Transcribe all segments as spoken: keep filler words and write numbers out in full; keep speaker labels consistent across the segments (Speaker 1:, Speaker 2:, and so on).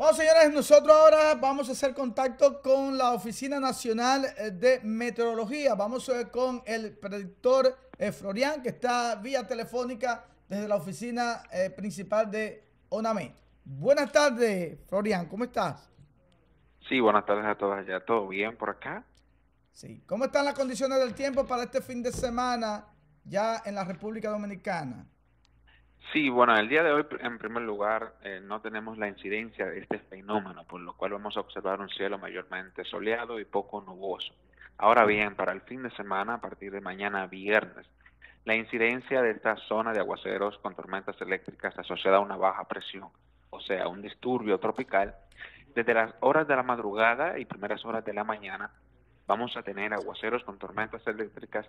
Speaker 1: Bueno, señores, nosotros ahora vamos a hacer contacto con la Oficina Nacional de Meteorología. Vamos eh, con el predictor eh, Florian, que está vía telefónica desde la oficina eh, principal de ONAMED. Buenas tardes, Florian, ¿cómo estás?
Speaker 2: Sí, buenas tardes a todas allá. ¿Todo bien por acá?
Speaker 1: Sí. ¿Cómo están las condiciones del tiempo para este fin de semana ya en la República Dominicana?
Speaker 2: Sí, bueno, el día de hoy, en primer lugar, eh, no tenemos la incidencia de este fenómeno, por lo cual vamos a observar un cielo mayormente soleado y poco nuboso. Ahora bien, para el fin de semana, a partir de mañana viernes, la incidencia de esta zona de aguaceros con tormentas eléctricas asociada a una baja presión, o sea, un disturbio tropical, desde las horas de la madrugada y primeras horas de la mañana, vamos a tener aguaceros con tormentas eléctricas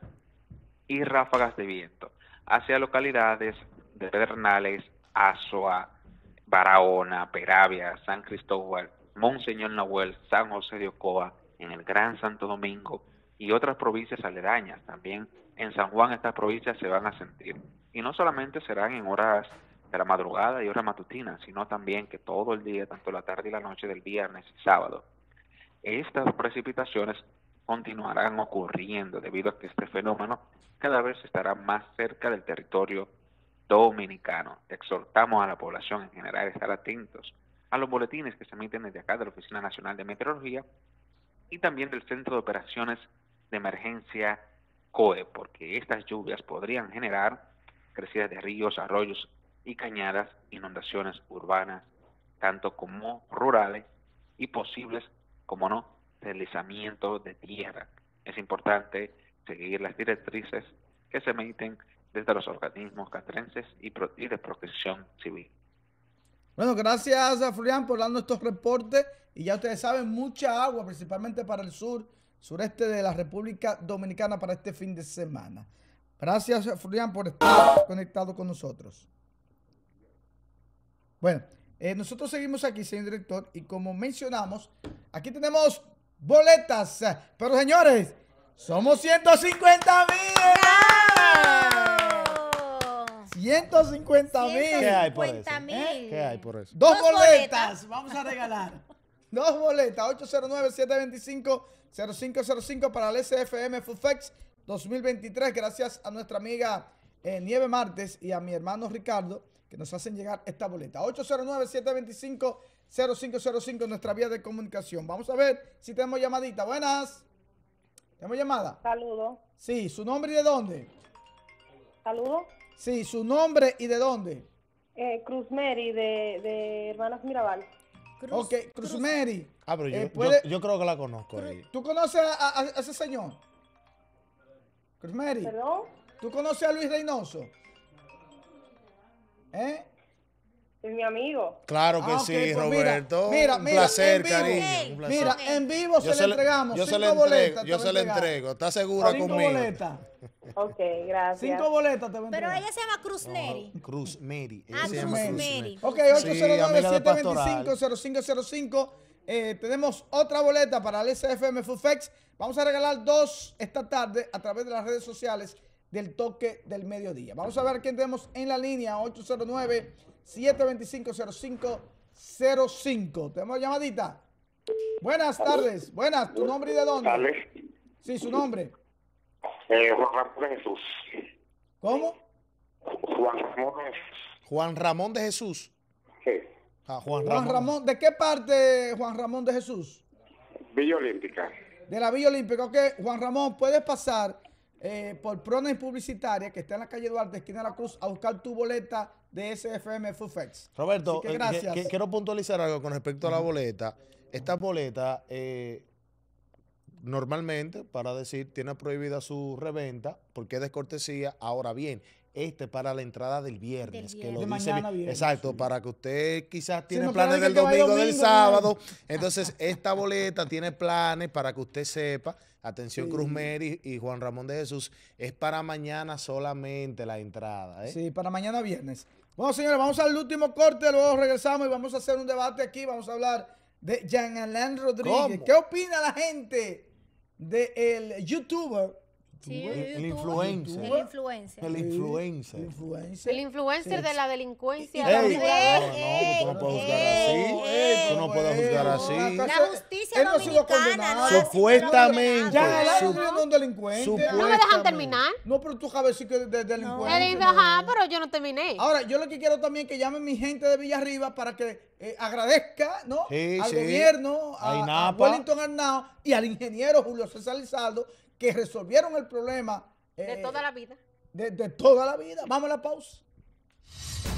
Speaker 2: y ráfagas de viento hacia localidades de Pedernales, Azua, Barahona, Peravia, San Cristóbal, Monseñor Nahuel, San José de Ocoa, en el Gran Santo Domingo y otras provincias aledañas. También en San Juan estas provincias se van a sentir. Y no solamente serán en horas de la madrugada y horas matutinas, sino también que todo el día, tanto la tarde y la noche del viernes y sábado. Estas precipitaciones continuarán ocurriendo debido a que este fenómeno cada vez estará más cerca del territorio dominicano. Exhortamos a la población en general a estar atentos a los boletines que se emiten desde acá de la Oficina Nacional de Meteorología y también del Centro de Operaciones de Emergencia COE, porque estas lluvias podrían generar crecidas de ríos, arroyos y cañadas, inundaciones urbanas, tanto como rurales y posibles, como no, deslizamiento de tierra. Es importante seguir las directrices que se emiten desde los organismos castrenses y, pro, y de protección civil.
Speaker 1: Bueno, gracias a Florian por darnos estos reportes. Y ya ustedes saben, mucha agua, principalmente para el sur, sureste de la República Dominicana para este fin de semana. Gracias, Florian, por estar conectado con nosotros. Bueno, eh, nosotros seguimos aquí, señor director, y como mencionamos, aquí tenemos boletas. Pero, señores, somos ciento cincuenta mil. ciento cincuenta mil.
Speaker 3: ¿Qué hay por eso?
Speaker 1: ¿Eh?
Speaker 3: ¿Qué hay por eso?
Speaker 1: Dos,
Speaker 4: Dos
Speaker 1: boletas.
Speaker 4: boletas.
Speaker 1: Vamos a regalar. Dos boletas. ocho cero nueve, siete dos cinco, cero cinco cero cinco para el S F M FUFEX dos mil veintitrés. Gracias a nuestra amiga eh, Nieve Martes y a mi hermano Ricardo que nos hacen llegar esta boleta. ocho cero nueve, siete dos cinco, cero cinco cero cinco en nuestra vía de comunicación. Vamos a ver si tenemos llamadita. Buenas. ¿Tenemos llamada?
Speaker 5: Saludos.
Speaker 1: Sí, ¿su nombre y de dónde?
Speaker 5: Saludos.
Speaker 1: Sí, su nombre y de dónde.
Speaker 5: Eh, Cruz Mary de, de Hermanas Mirabal.
Speaker 4: Cruz,
Speaker 1: Ok, Cruz,
Speaker 4: Cruz.
Speaker 1: Mary.
Speaker 3: Ah, pero yo,
Speaker 1: Eh, ¿puede-
Speaker 3: yo, yo creo que la conozco ahí.
Speaker 1: ¿Tú conoces a, a- a ese señor? Cruz Mary.
Speaker 5: ¿Perdón?
Speaker 1: ¿Tú conoces a Luis Reynoso? ¿Eh?
Speaker 5: Es mi amigo.
Speaker 3: Claro que
Speaker 1: Ah, ok,
Speaker 3: sí,
Speaker 1: pues
Speaker 3: Roberto.
Speaker 1: mira,
Speaker 3: un
Speaker 1: mira,
Speaker 3: placer,
Speaker 1: en vivo.
Speaker 3: cariño. Un placer.
Speaker 1: Mira, en vivo
Speaker 3: yo
Speaker 1: se, le entregamos
Speaker 3: yo se
Speaker 1: cinco
Speaker 3: le entrego,
Speaker 1: boletas.
Speaker 3: yo
Speaker 1: te
Speaker 3: se
Speaker 1: voy
Speaker 3: le
Speaker 1: a entregar.
Speaker 3: entrego. ¿Está segura
Speaker 1: Cinco
Speaker 3: conmigo?
Speaker 1: boletas.
Speaker 5: Ok, gracias.
Speaker 1: Cinco boletas te voy a
Speaker 4: Pero
Speaker 1: entregar.
Speaker 4: ella se llama Cruz Neri.
Speaker 3: Cruz Mary. ella
Speaker 4: Ah,
Speaker 3: se
Speaker 4: Cruz
Speaker 3: llama
Speaker 1: Mary.
Speaker 3: Cruz
Speaker 4: Mary.
Speaker 1: Ok,
Speaker 3: Sí,
Speaker 1: ocho cero nueve,
Speaker 3: amiga de
Speaker 1: siete dos
Speaker 3: Pastoral.
Speaker 1: cinco, cero cinco cero cinco. Eh, tenemos otra boleta para el S F M FUFEX. Vamos a regalar dos esta tarde a través de las redes sociales del Toque del Mediodía. Vamos a ver quién tenemos en la línea. ocho cero nueve, siete dos cinco, cero cinco cero cinco. ¿Tenemos llamadita? Buenas tardes. Buenas. ¿Tu nombre y de dónde?
Speaker 6: Dale.
Speaker 1: Sí, su nombre.
Speaker 6: Eh, Juan Ramón de Jesús.
Speaker 1: ¿Cómo?
Speaker 6: Juan Ramón de Jesús.
Speaker 3: Juan Ramón de Jesús.
Speaker 6: Sí.
Speaker 3: Ah, Juan,
Speaker 1: Juan
Speaker 3: Ramón.
Speaker 1: Ramón. ¿De qué parte, Juan Ramón de Jesús?
Speaker 6: Villa Olímpica.
Speaker 1: De la Villa Olímpica. Ok, Juan Ramón, puedes pasar eh, por Prones Publicitaria, que está en la calle Duarte, esquina de la Cruz, a buscar tu boleta de S F M FUFEX.
Speaker 3: Roberto,
Speaker 1: Así que
Speaker 3: eh,
Speaker 1: gracias.
Speaker 3: que- que- quiero puntualizar algo con respecto a la boleta. Esta boleta, eh, normalmente, para decir, tiene prohibida su reventa porque es descortesía. Ahora bien, este para la entrada del viernes.
Speaker 4: Del
Speaker 3: Que lo
Speaker 1: viernes.
Speaker 3: dice
Speaker 1: De mañana
Speaker 3: bien.
Speaker 1: viernes,
Speaker 3: Exacto,
Speaker 1: sí.
Speaker 3: para que usted quizás tiene
Speaker 1: no
Speaker 3: planes
Speaker 1: puede
Speaker 3: del
Speaker 1: que vaya
Speaker 3: domingo, del
Speaker 1: domingo,
Speaker 3: sábado. Entonces, esta boleta tiene planes para que usted sepa. Atención,
Speaker 1: Sí.
Speaker 3: Cruz Mary y Juan Ramón de Jesús. Es para mañana solamente la entrada. ¿eh?
Speaker 1: Sí, para mañana viernes. Bueno, señores, vamos al último corte, luego regresamos y vamos a hacer un debate aquí. Vamos a hablar de Jean Alain Rodríguez.
Speaker 3: ¿Cómo?
Speaker 1: ¿Qué opina la gente del youtuber
Speaker 4: Sí,
Speaker 3: El, el
Speaker 4: youtuber.
Speaker 3: influencer.
Speaker 4: El influencer.
Speaker 3: El influencer.
Speaker 1: El influencer.
Speaker 7: El influencer de la delincuencia.
Speaker 3: Ey,
Speaker 4: Ey,
Speaker 3: no, no, tú no puedes juzgar
Speaker 4: ey,
Speaker 3: así.
Speaker 4: ey,
Speaker 3: Tú no puedes juzgar así.
Speaker 4: La justicia
Speaker 1: Él no ha sido
Speaker 4: dominicana
Speaker 1: condenado.
Speaker 4: no ha sido
Speaker 3: Supuestamente.
Speaker 1: Ya, el
Speaker 3: Su-
Speaker 1: no es un delincuente.
Speaker 3: supuestamente.
Speaker 7: No me dejan terminar.
Speaker 1: No, pero tú sabes sí que de, de delincuente.
Speaker 7: Él dice,
Speaker 1: no.
Speaker 7: ajá, pero yo no terminé.
Speaker 1: Ahora, yo lo que quiero también es que llamen mi gente de Villarriba para que eh, agradezca, ¿no?
Speaker 3: Sí,
Speaker 1: al
Speaker 3: sí.
Speaker 1: gobierno,
Speaker 3: A
Speaker 1: a, a
Speaker 3: INAPA.
Speaker 1: Wellington Arnao y al ingeniero Julio César Lizardo, que resolvieron el problema
Speaker 7: De
Speaker 1: eh,
Speaker 7: toda la vida.
Speaker 1: de, de toda la vida. Vamos a la pausa.